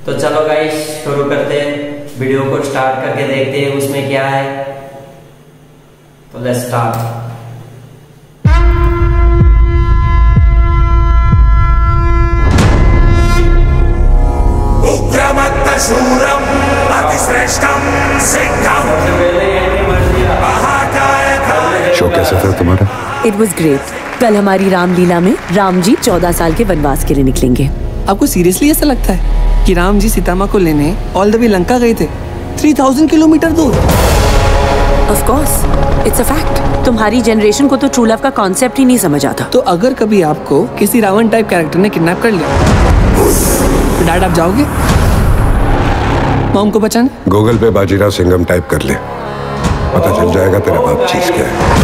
तो चलो गाइस शुरू करते हैं, वीडियो को स्टार्ट करके देखते हैं उसमें क्या है। तो लेट्स स्टार्ट। शो कैसा था तुम्हारा? It was great. कल हमारी रामलीला में राम जी 14 साल के वनवास के लिए निकलेंगे। आपको सीरियसली ऐसा लगता है कि राम जी सीता माँ को लेने ऑल द वे लंका गए थे 3000 किलोमीटर दूर? Of course, it's a fact. तुम्हारी जनरेशन को तो ट्रू लव का कॉन्सेप्ट ही नहीं समझ आता। तो अगर कभी आपको किसी रावण टाइप कैरेक्टर ने किडनैप कर लिया तो डैड आप जाओगे मॉम को बचाने? गूगल पे बाजीराव सिंघम टाइप कर ले, पता चल जाएगा तेरा बाप चीज क्या है।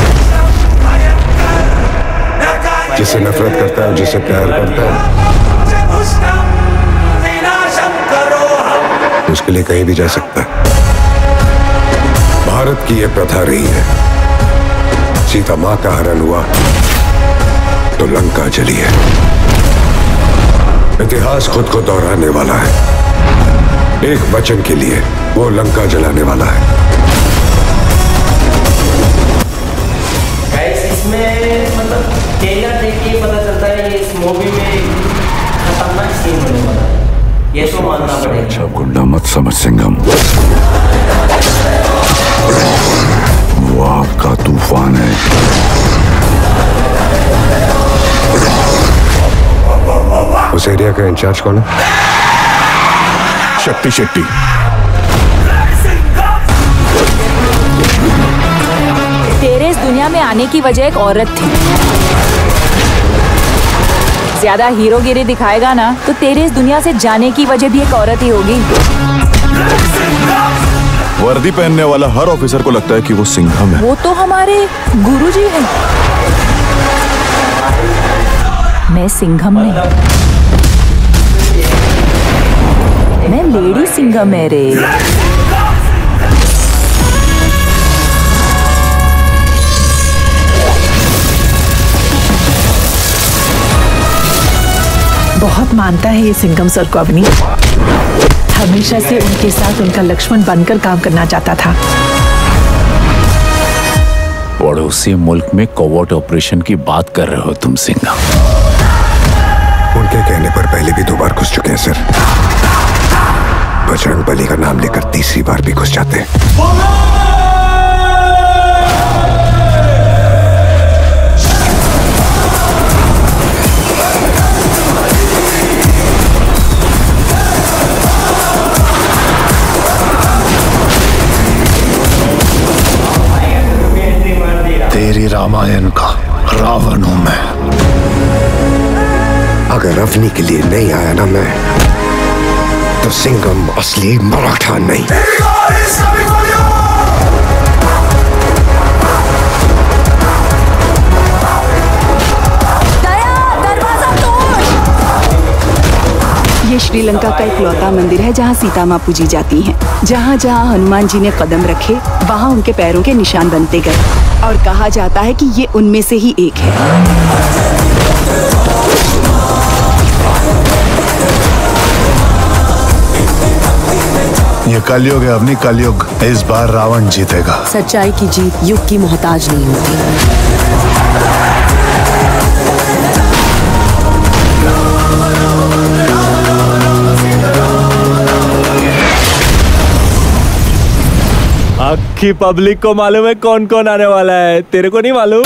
जिससे नफरत करता है, जिससे प्यार करता है, उसके लिए कहीं भी जा सकता है। भारत की यह प्रथा रही है, सीता माँ का हरण हुआ तो लंका जली है। इतिहास खुद को दोहराने वाला है। एक वचन के लिए वो लंका जलाने वाला है। गाइस इसमें मतलब ट्रेलर देख के पता चलता है इस मूवी में खतरनाक सीन होने वाला है, ये तो मानना पड़ेगा। अच्छा गुंडा मत समझ सिंघम, वो आग का तूफान है। उस एरिया का इंचार्ज कौन है? शक्ति शेट्टी। तेरे इस दुनिया में आने की वजह एक औरत थी। ज्यादा हीरोगिरी दिखाएगा ना तो तेरे इस दुनिया से जाने की वजह भी एक औरत ही होगी। वर्दी पहनने वाला हर ऑफिसर को लगता है कि वो सिंघम है। वो तो हमारे गुरुजी हैं। मैं सिंघम नहीं, मैं लेडी सिंघम है रे। बहुत मानता है ये सिंघम सर को अवनी। हमेशा से उनके साथ उनका लक्ष्मण बनकर काम करना चाहता था। पड़ोसी मुल्क में कोवर्ट ऑपरेशन की बात कर रहे हो तुम सिंघम? उनके कहने पर पहले भी 2 बार घुस चुके हैं सर। बजरंग बली का नाम लेकर 3री बार भी घुस जाते हैं। तेरी रामायण का रावण हूं मैं। अगर अवनी के लिए नहीं आया ना मैं, तो सिंघम असली मराठा नहीं। ये श्रीलंका का इकलौता मंदिर है जहाँ सीता माँ पूजी जाती हैं। जहाँ जहाँ हनुमान जी ने कदम रखे वहाँ उनके पैरों के निशान बनते गए और कहा जाता है कि ये उनमें से ही एक है। ये कलयुग है अवनी, कलयुग। इस बार रावण जीतेगा। सच्चाई की जीत युग की मोहताज नहीं होती। आखी पब्लिक को मालूम है कौन कौन आने वाला है, तेरे को नहीं मालूम?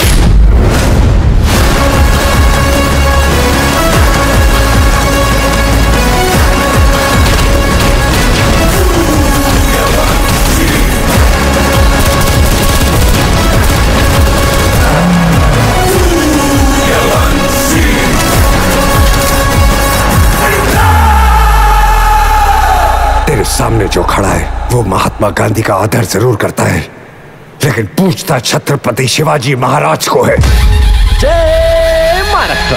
तेरे सामने जो खड़ा है वो महात्मा गांधी का आदर जरूर करता है, लेकिन पूछता छत्रपति शिवाजी महाराज को है। जय महाराष्ट्र।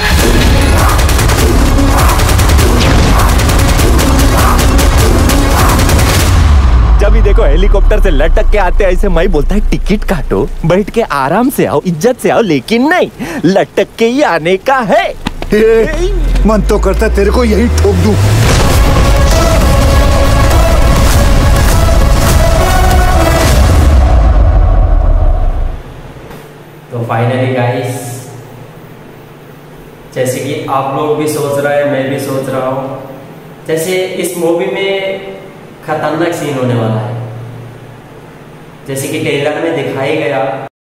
जब भी देखो हेलीकॉप्टर से लटक के आते ऐसे मैं बोलता है टिकट काटो, बैठ के आराम से आओ, इज्जत से आओ, लेकिन नहीं, लटक के ही आने का है। मन तो करता तेरे को यही ठोक दूं। तो फाइनली गाइस, जैसे कि आप लोग भी सोच रहे हैं, मैं भी सोच रहा हूँ, जैसे इस मूवी में खतरनाक सीन होने वाला है, जैसे कि ट्रेलर में दिखाई गया।